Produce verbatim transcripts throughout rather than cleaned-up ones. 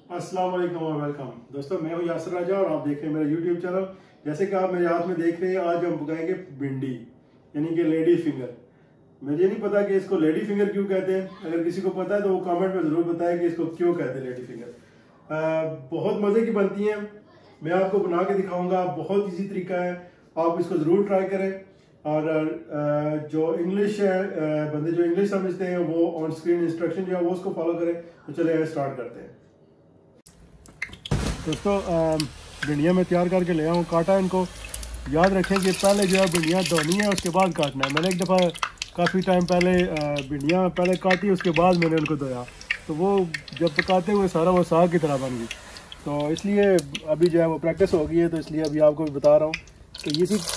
अस्सलाम वालेकुम और वेलकम दोस्तों, मैं हूं यासर राजा और आप देख रहे हैं मेरा यूट्यूब चैनल। जैसे कि आप मेरे हाथ में देख रहे हैं, आज हम पकाएंगे भिंडी यानी कि लेडी फिंगर। मुझे नहीं पता कि इसको लेडी फिंगर क्यों कहते हैं। अगर किसी को पता है तो वो कमेंट में ज़रूर बताएं कि इसको क्यों कहते हैं लेडी फिंगर। आ, बहुत मज़े की बनती हैं, मैं आपको बना के दिखाऊंगा। बहुत ईजी तरीका है, आप इसको ज़रूर ट्राई करें। और आ, जो इंग्लिश है, बंदे जो इंग्लिश समझते हैं वो ऑन स्क्रीन इंस्ट्रक्शन जो है वो उसको फॉलो करें। तो चले स्टार्ट करते हैं। दोस्तों भिंडियाँ मैं तैयार करके ले आऊँ, काटा इनको। याद रखें कि पहले जो है भिंडियाँ धोनी है, उसके बाद काटना है। मैंने एक दफ़ा काफ़ी टाइम पहले भिंडियाँ पहले काटी, उसके बाद मैंने उनको धोया, तो वो जब पकाते हुए सारा वो साग की तरह बन गई। तो इसलिए अभी जो है वो प्रैक्टिस हो गई है, तो इसलिए अभी आपको बता रहा हूँ। तो ये सी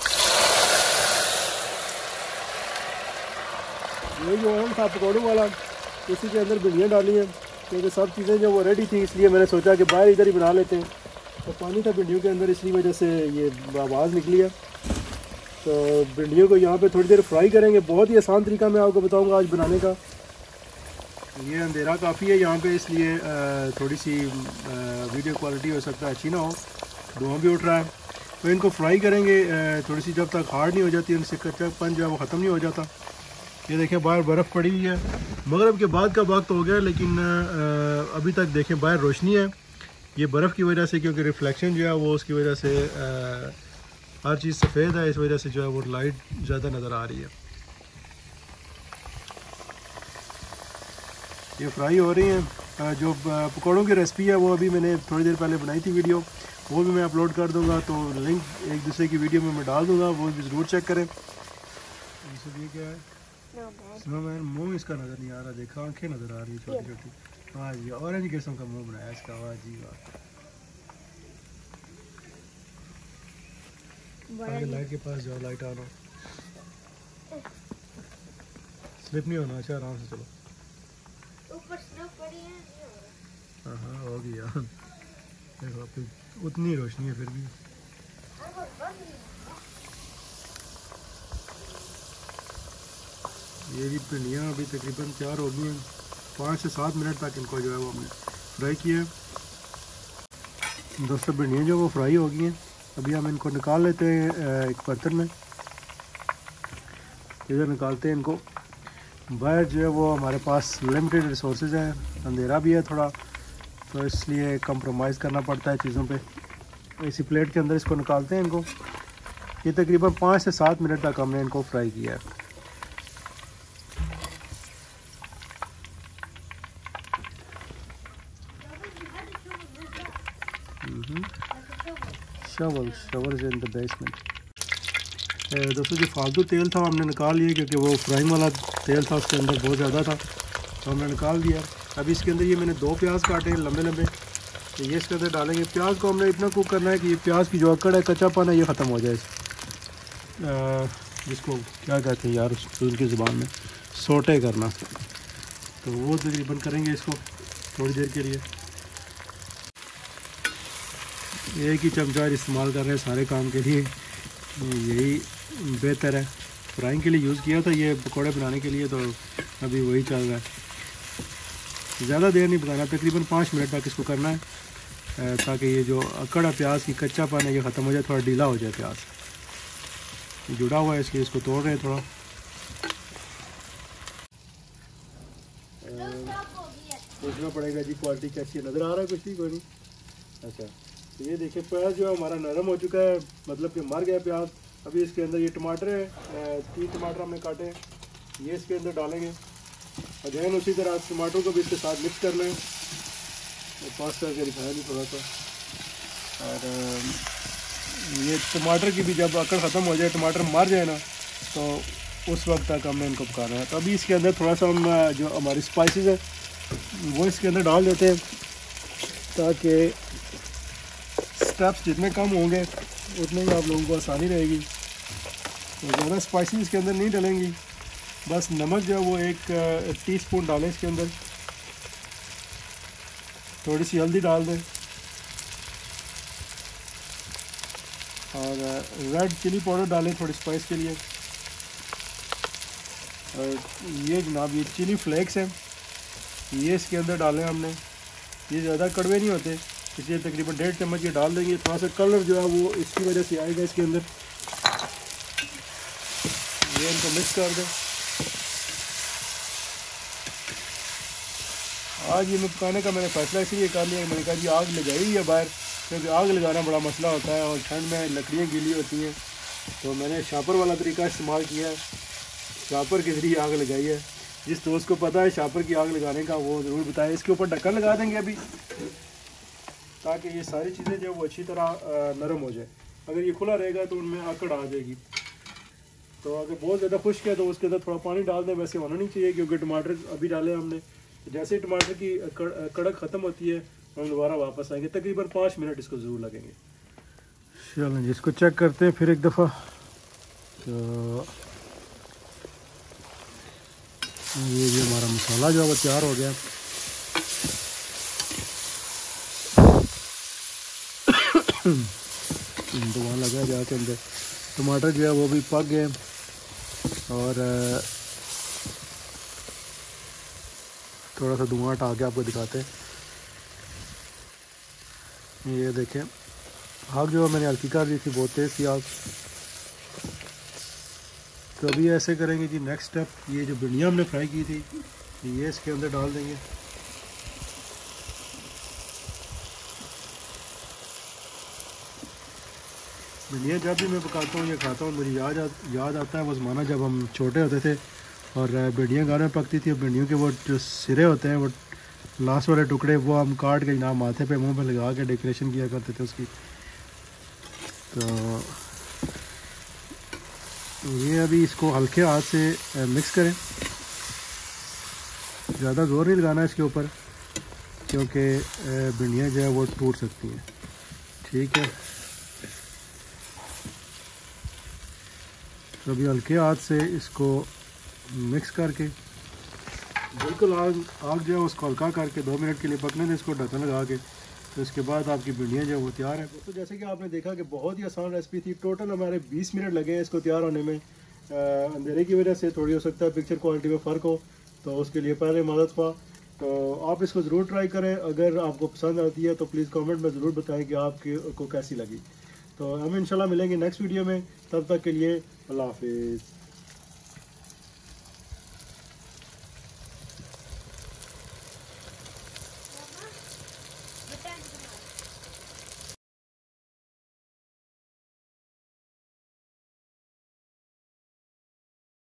ये जो है था पकौड़ों वाला, इसी के अंदर भिंडियाँ डाली हैं क्योंकि सब चीज़ें जो वो रेडी थी, इसलिए मैंने सोचा कि बाहर इधर ही बना लेते हैं। तो पानी था भिंडियों के अंदर, इसलिए वजह से ये आवाज़ निकली है। तो भिंडियों को यहाँ पे थोड़ी देर फ्राई करेंगे। बहुत ही आसान तरीका मैं आपको बताऊंगा आज बनाने का। ये अंधेरा काफ़ी है यहाँ पे, इसलिए थोड़ी सी वीडियो क्वालिटी हो सकता है अच्छी ना हो, धुआं भी उठ रहा है। तो इनको फ्राई करेंगे थोड़ी सी, जब तक हार्ड नहीं हो जाती, उनसे कच्चापन जो है वो ख़त्म नहीं हो जाता। ये देखें बाहर बर्फ़ पड़ी हुई है, मगरिब के बाद का वक्त हो गया, लेकिन अभी तक देखें बाहर रोशनी है। ये बर्फ़ की वजह से, क्योंकि रिफ्लेक्शन जो है वो उसकी वजह से आ, हर चीज़ सफ़ेद है, इस वजह से जो है वो लाइट ज़्यादा नज़र आ रही है। ये फ्राई हो रही हैं। जो पकौड़ों की रेसिपी है वो अभी मैंने थोड़ी देर पहले बनाई थी वीडियो, वो भी मैं अपलोड कर दूँगा। तो लिंक एक दूसरे की वीडियो में मैं डाल दूँगा, वो भी ज़रूर चेक करें। ये क्या है? स्नोमैन। मुँह इसका नज़र नहीं आ रहा, देखा आंखें नज़र आ रही है छोटी छोटी। हाँ जी, ऑरेंज किस्म का मुँह बनाया इसका। वाह जी वाह। आगे लाइट के पास जाओ, लाइट ऑन हो, स्लिप नहीं होना। अच्छा आराम से चलो। ऊपर स्लिप पड़ी है। हाँ हाँ हो गया। देखो फिर उतनी रोशनी है फिर भी। ये भी भिंडियाँ अभी तकरीबन तैयार हो गई हैं। पाँच से सात मिनट तक इनको जो है वो हमने फ्राई किया है। दोस्तों भिंडियाँ जो वो फ्राई हो गई हैं, अभी हम इनको निकाल लेते हैं एक बर्तन में। इधर निकालते हैं इनको। बाहर जो है वो हमारे पास लिमिटेड रिसोर्सेज हैं, अंधेरा भी है थोड़ा, तो इसलिए कंप्रोमाइज़ करना पड़ता है चीज़ों पे। इसी प्लेट के अंदर इसको निकालते हैं इनको। ये तकरीबन पाँच से सात मिनट तक हमने इनको फ्राई किया है। शवल शवर इन द बेसमेंट। दोस्तों जो फालतू तेल था हमने निकाल लिया, क्योंकि वो फ्राइंग वाला तेल था, उसके अंदर बहुत ज़्यादा था, तो हमने निकाल दिया। अभी इसके अंदर ये मैंने दो प्याज काटे हैं लंबे लंबे, तो ये इसके अंदर डालेंगे। प्याज को हमने इतना कुक करना है कि ये प्याज की जो अकड़ है, कच्चापन है, ये ख़त्म हो जाए। जिसको क्या कहते हैं यार उनकी ज़ुबान में, सोटे करना। तो वो तकरीबन करेंगे इसको थोड़ी देर के लिए। एक ही चमचा इस्तेमाल कर रहे हैं सारे काम के लिए, यही बेहतर है। फ्राइंग के लिए यूज़ किया था ये पकौड़े बनाने के लिए, तो अभी वही चल रहा है। ज़्यादा देर नहीं पकाना, तकरीबन पाँच मिनट तक इसको करना है, ताकि ये जो अकड़ है प्याज की, कच्चापन है, ये ख़त्म हो जाए, थोड़ा ढीला हो जाए प्याज। ये जुड़ा हुआ है इसलिए इसको तोड़ रहे हैं थोड़ा। सोचना पड़ेगा जी क्वालिटी कैसी है। नज़र आ रहा है कुछ भी? कोई नहीं। अच्छा, तो ये देखिए प्याज जो है हमारा नरम हो चुका है, मतलब कि मर गया प्याज। अभी इसके अंदर ये टमाटर है, तीन टमाटर हमने काटे हैं, ये इसके अंदर डालेंगे। अजैन उसी तरह टमाटरों को भी इसके साथ मिक्स कर लें। पास करके दिखाया नहीं थोड़ा सा। और ये टमाटर की भी जब अकड़ ख़त्म हो जाए, टमाटर मर जाए ना, तो उस वक्त तक हमने इनको पकाना है। तो अभी इसके अंदर थोड़ा सा हम जो हमारी स्पाइसेस है वो इसके अंदर डाल देते हैं, ताकि स्टेप्स जितने कम होंगे उतने ही आप लोगों को आसानी रहेगी। तो ज़्यादा स्पाइसी इसके अंदर नहीं डलेंगी, बस नमक जो है वो एक टीस्पून डालें इसके अंदर, थोड़ी सी हल्दी डाल दें, और रेड चिली पाउडर डालें थोड़ी स्पाइस के लिए। और ये जनाब ये चिली फ्लेक्स हैं, ये इसके अंदर डालें हमने। ये ज़्यादा कड़वे नहीं होते, इसलिए तकरीबन डेढ़ चम्मच ये डाल देंगे। थोड़ा सा कलर जो है वो इसकी वजह से आएगा इसके अंदर। ये इनको मिक्स कर दें। आज ये पकाने का मैंने फैसला इसलिए कर लिया, मैंने कहा जी आग लगाई है बाहर, क्योंकि आग लगाना बड़ा मसला होता है और ठंड में लकड़ियाँ गीली होती हैं, तो मैंने शापर वाला तरीका इस्तेमाल किया है। शापर के ज़रिए आग लगाई है। जिस दोस्त को पता है शापर की आग लगाने का वो ज़रूर बताए। इसके ऊपर ढक्कन लगा देंगे अभी, ताकि ये सारी चीज़ें जो वो अच्छी तरह नरम हो जाए। अगर ये खुला रहेगा तो उनमें आकड़ आ जाएगी। तो अगर बहुत ज़्यादा खुश्क है तो उसके अंदर थोड़ा पानी डाल दें, वैसे होना नहीं चाहिए क्योंकि टमाटर अभी डाले हमने। जैसे ही टमाटर की कड़क ख़त्म होती है हम दोबारा वापस आएंगे, तकरीबन पाँच मिनट इसको ज़रूर लगेंगे। चलें जी, इसको चेक करते हैं फिर एक दफ़ा। तो ये जो हमारा मसाला जो है वो तैयार हो गया। धुआं लगा जाके अंदर, टमाटर जो है वो भी पक गए और थोड़ा सा धुआं हटा के आपको दिखाते हैं। ये देखें, आग जो मैंने हल्की कर दी थी, बहुत तेज़ थी आग। तो अभी ऐसे करेंगे जी, नेक्स्ट स्टेप, ये जो भिंडियाँ हमने फ्राई की थी ये इसके अंदर डाल देंगे। भिंडियाँ जब भी मैं पकाता हूँ या खाता हूँ मुझे याद याद आता है वो ज़माना जब हम छोटे होते थे और भिंडियाँ घर में पकती थी। भिंडियों के वो जो सिरे होते हैं, वो लास्ट वाले टुकड़े, वो हम काट के जनाब माथे पे मुंह पे लगा के डेकोरेशन किया करते थे उसकी। तो ये अभी इसको हल्के हाथ से मिक्स करें, ज़्यादा ज़ोर नहीं लगाना इसके ऊपर क्योंकि भिंडियाँ जो है वो टूट सकती हैं। ठीक है, तो अभी हल्के हाथ से इसको मिक्स करके बिल्कुल आग आग जो है उसको हल्का करके दो मिनट के लिए पकने दें इसको ढक्कन लगा के। तो इसके बाद आपकी भिंडियाँ जो है वो तैयार है। तो जैसे कि आपने देखा कि बहुत ही आसान रेसिपी थी। टोटल हमारे बीस मिनट लगे हैं इसको तैयार होने में। अंधेरे की वजह से थोड़ी हो सकता है पिक्चर क्वालिटी में फ़र्क हो, तो उसके लिए पहले मदद पा। तो आप इसको ज़रूर ट्राई करें। अगर आपको पसंद आती है तो प्लीज़ कमेंट में ज़रूर बताएं कि आपको कैसी लगी। तो हम इंशाल्लाह मिलेंगे नेक्स्ट वीडियो में, तब तक के लिए अल्लाह हाफिज़।